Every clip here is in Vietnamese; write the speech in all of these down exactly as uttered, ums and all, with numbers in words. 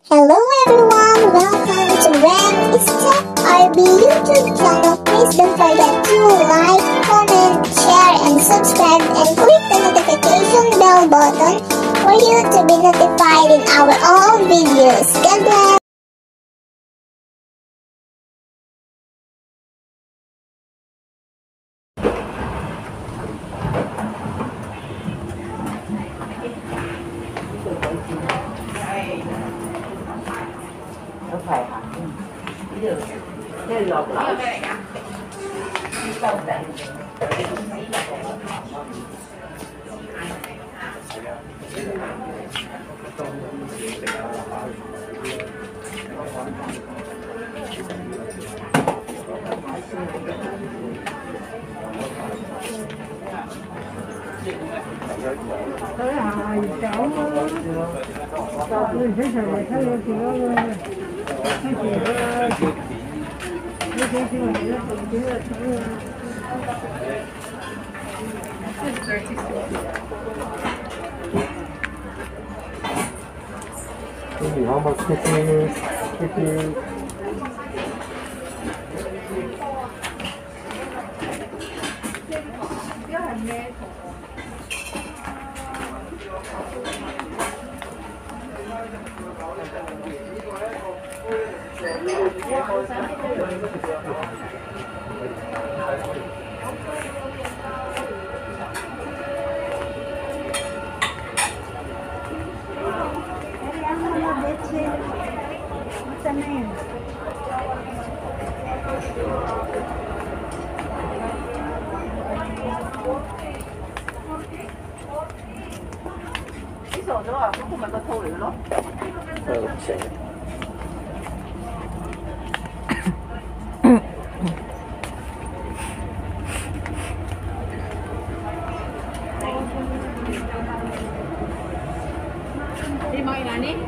Hello everyone, welcome to Ren is Tech R B YouTube channel. Please don't forget to like, comment, share, and subscribe, and click the notification bell button for you to be notified in our all videos. God bless! Nó phải hả? Được. Thế lột lỡ. Đâu đây? Tới hai cháu mình thấy rồi thấy rồi thì nó thấy chị nó thấy thấy chị này nó cũng chỉ là Maybe how much fifty, fifty. What's the name? Cái sổ đó à, không phải có thô nữa đó. Ừ, sẽ. Đi mời là đi.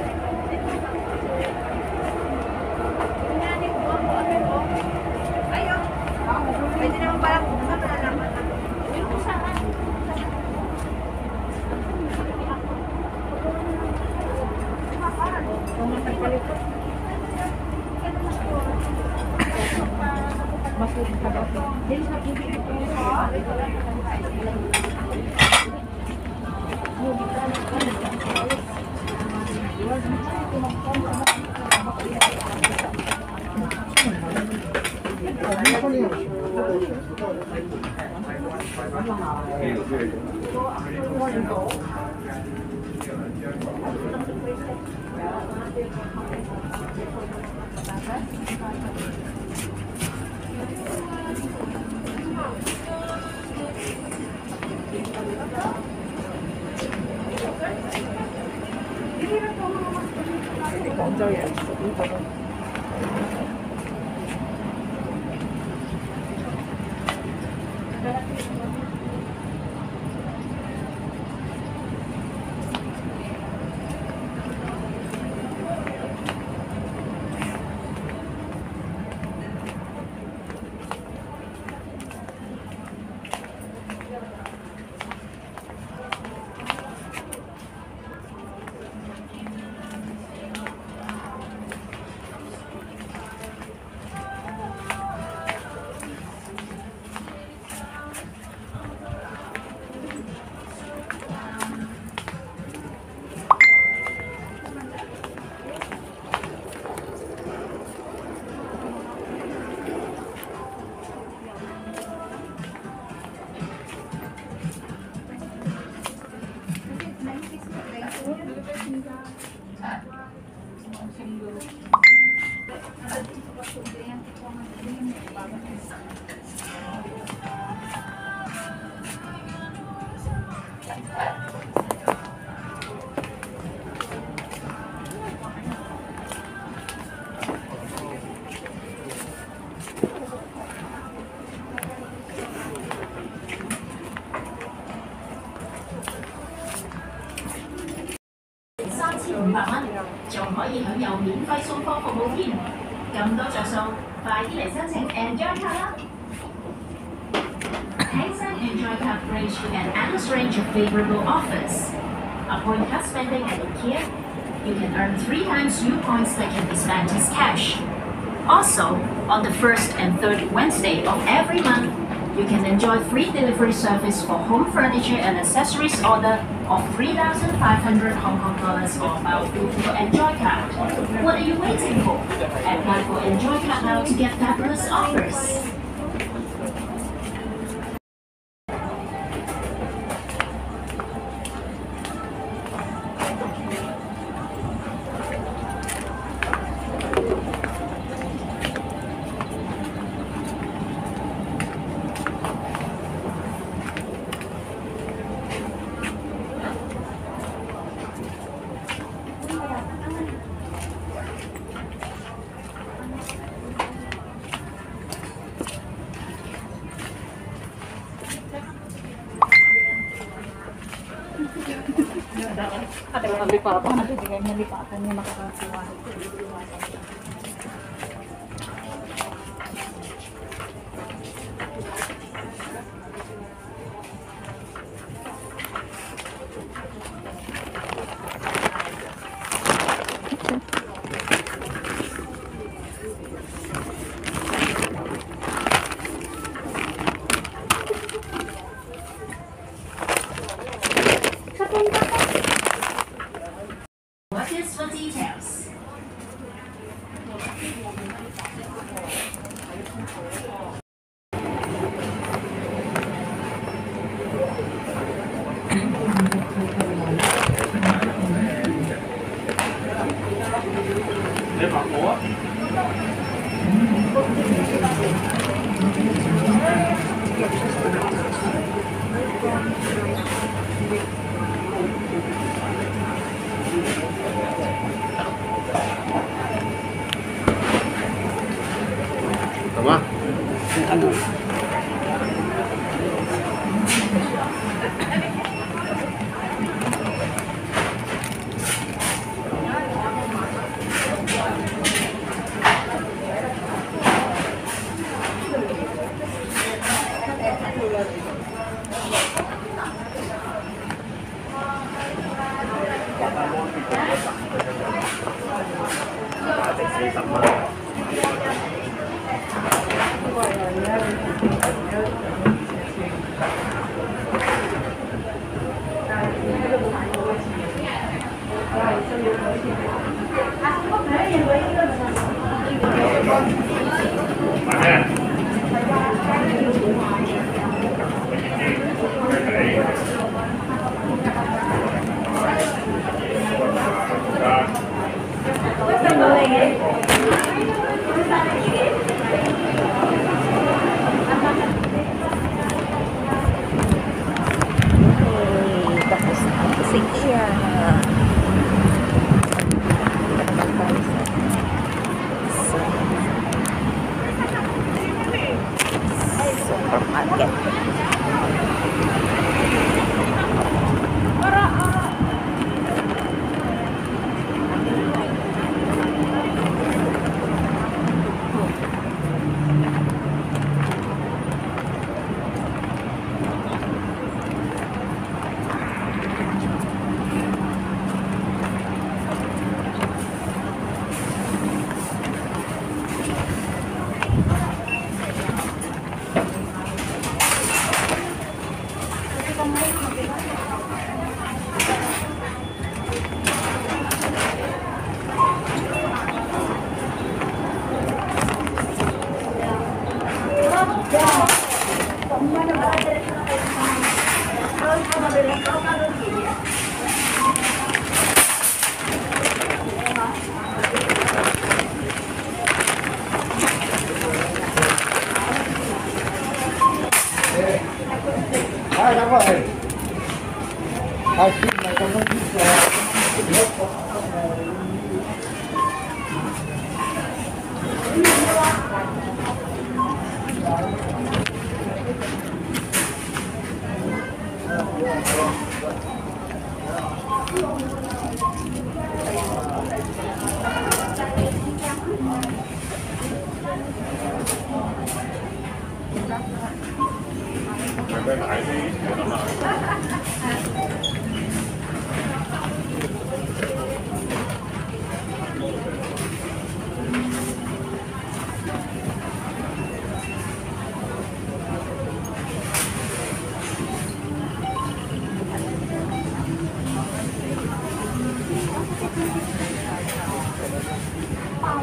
三千五百蚊，仲可以享有免費送貨服務添，咁多着數，快啲嚟申請 Enjoy 卡啦！ Hangzhen Enjoy Card brings you an endless range of favorable offers. Upon card spending at IKEA, you can earn three times U points that can be spent as cash. Also, on the first and third Wednesday of every month, you can enjoy free delivery service for home furniture and accessories order of three thousand five hundred Hong Kong dollars or about through the Enjoy card. What are you waiting for? Apply for Enjoy card now to get fabulous offers. Ate, mga lipatan. Ate, di ganyan lipatan yung makakasiwa. What is for details? Tama? Ano? Tapos na. Sige yan. Supermarket.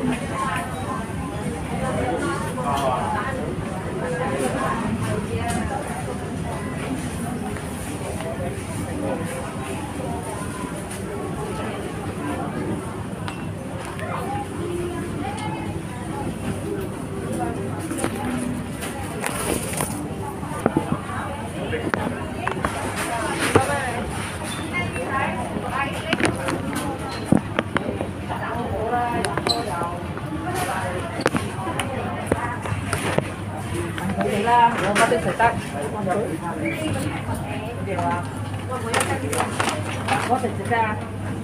我冇得食得，我食食得。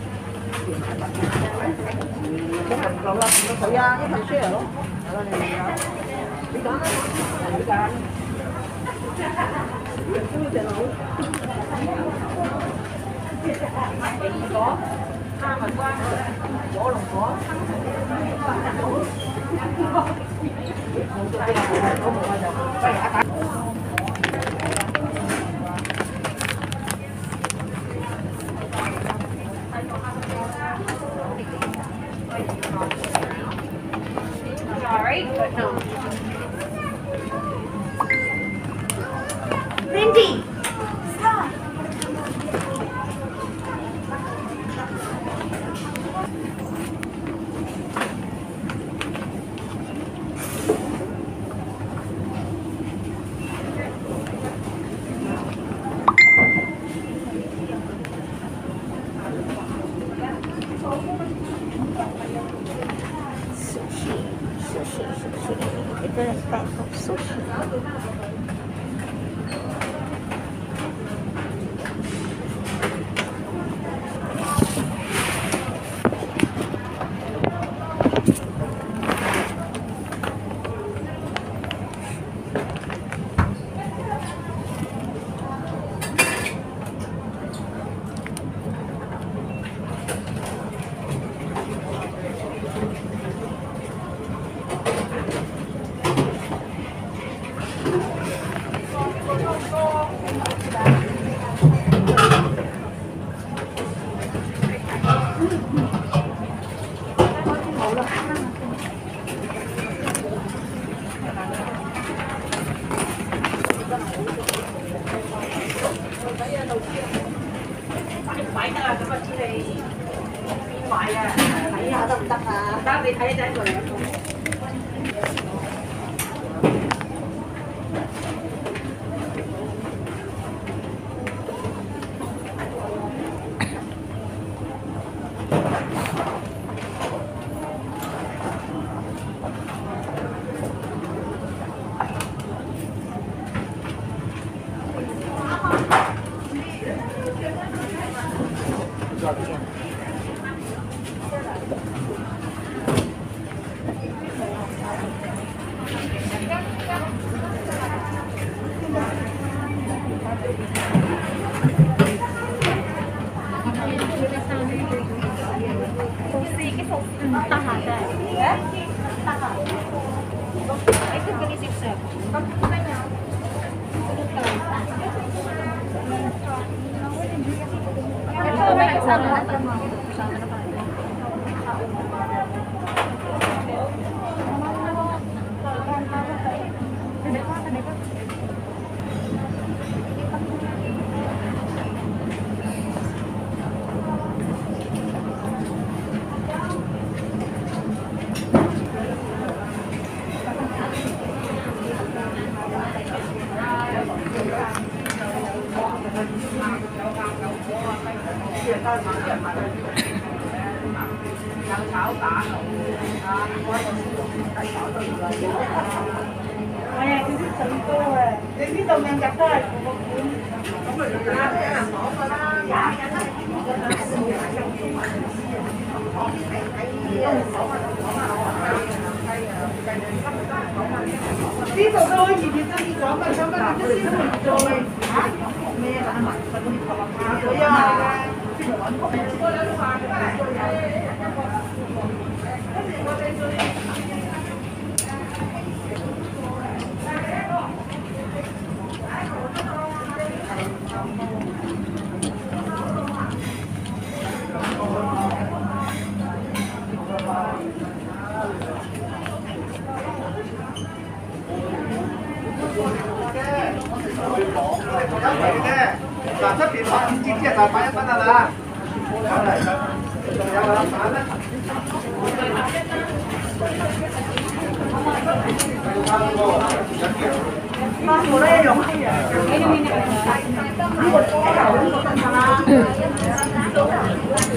一份夠啦，係啊，一份 share 咯，係啦，你揀，你揀啦，你揀。都隻佬。蘋果、哈密瓜、火龍果。Sorry, but no. Mindy, stop. There's that of sushi. Ini minyak.